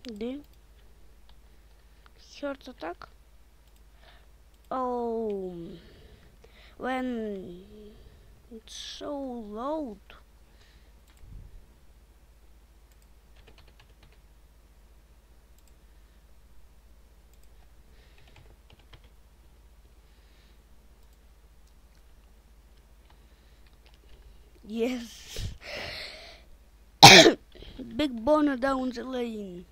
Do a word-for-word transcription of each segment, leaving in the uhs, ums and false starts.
The heart attack. Oh, when it's so loud. Yes. Big boner down the lane.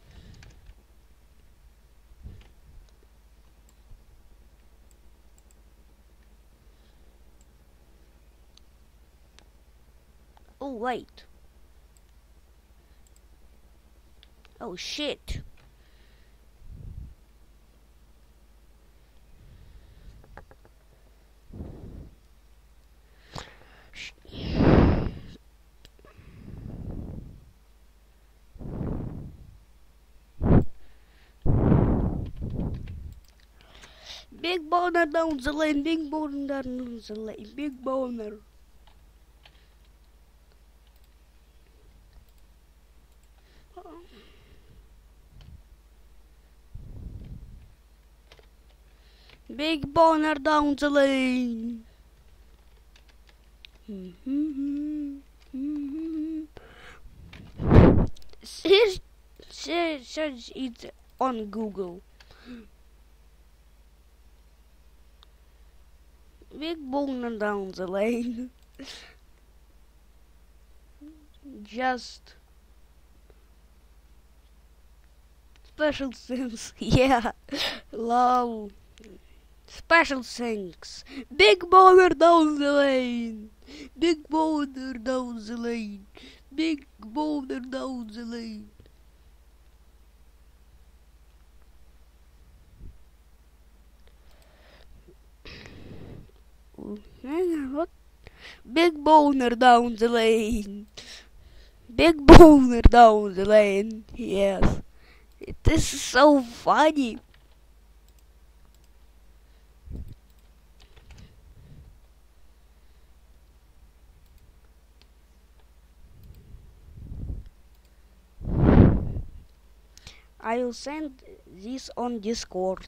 Oh, wait. Oh, shit. Big boner down the lane, big boner down the lane, big boner. Big boner down the lane. Search, search, search it on Google. Big boner down the lane. Just special things. Yeah. Love. Special things. Big boner down the lane. Big boner down the lane. Big boner down the lane. What? Big boner down the lane. Big boner down the lane. Yes. This is so funny. I will send this on Discord.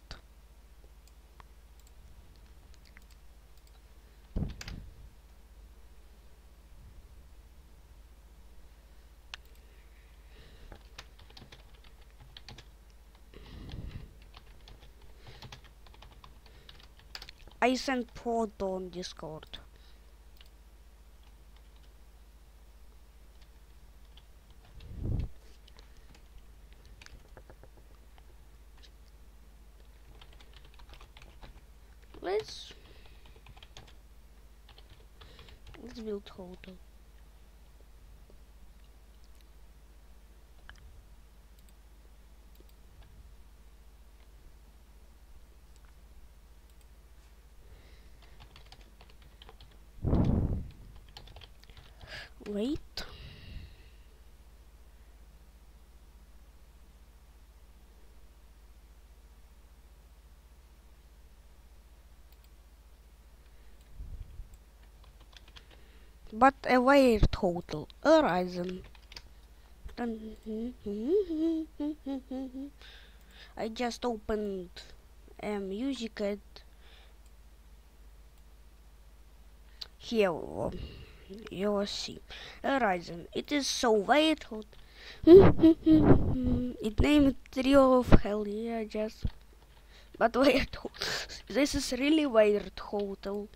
I sent photo on Discord. Let's let's build hotel. Wait. But a weird hotel. Horizon. I just opened a music at here. You will see. Horizon. It is so weird. It named Trio of Hell. Yeah, just. But weird. This is really weird hotel.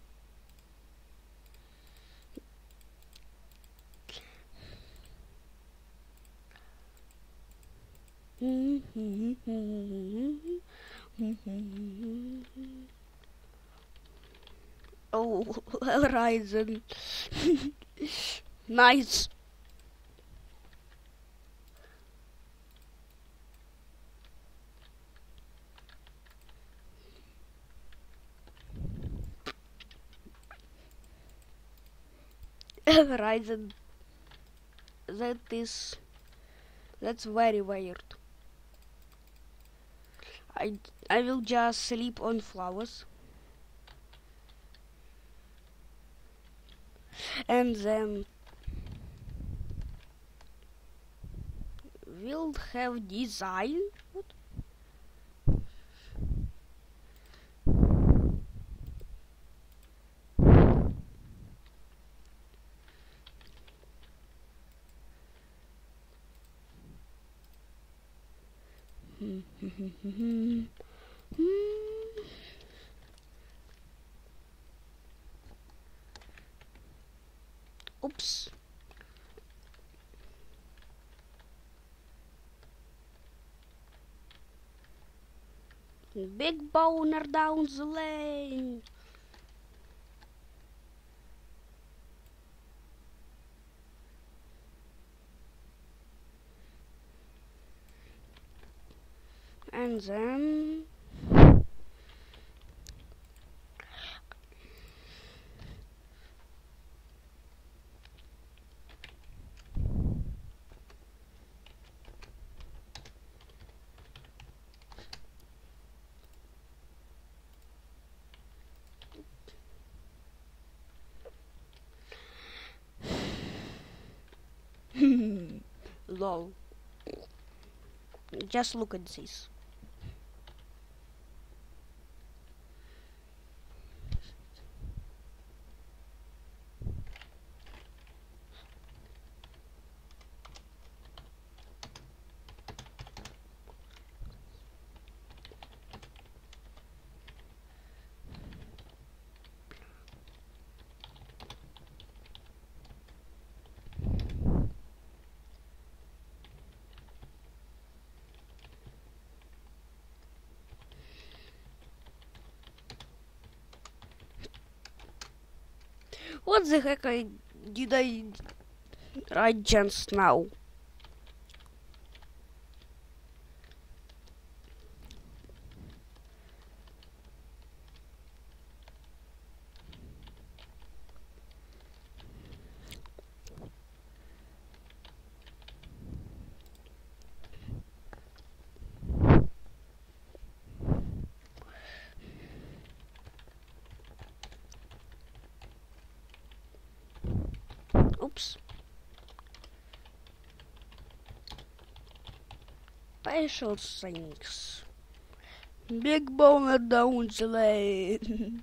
Oh, Horizon. Nice. Horizon. That is. That's very weird. I, I will just sleep on flowers. And then will have design. What? Oops. Big boner down the lane. And then lol. Just look at this. What the heck I did I write just now? Oops. Special things. Big boner down the lane.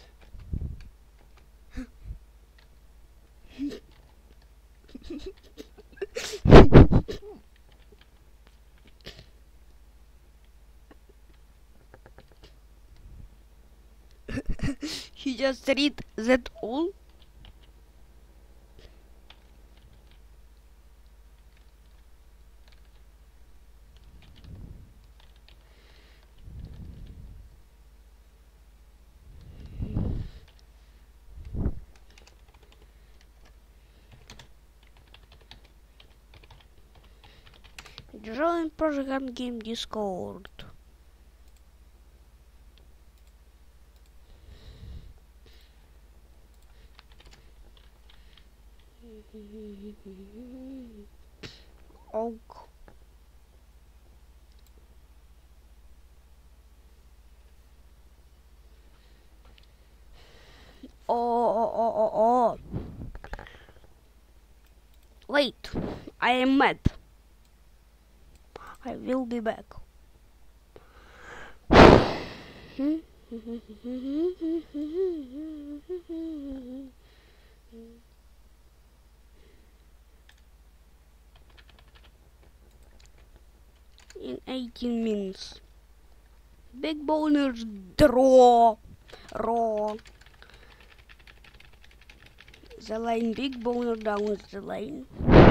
He just read that all. Join Project Game Discord. Oh. Oh, oh, oh, oh, oh. Wait, I am mad. I will be back. In eighteen minutes. Big boners draw. Raw. The lane, big boner down the lane.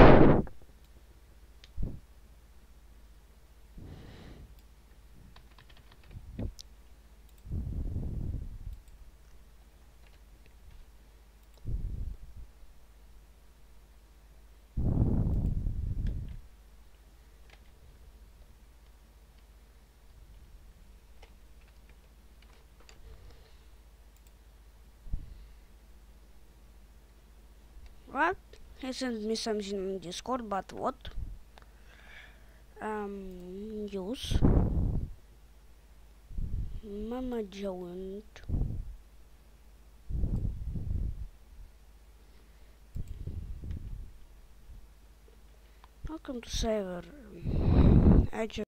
What? He sent me something on Discord, but what? Um, use. Mama joined. Welcome to server. I just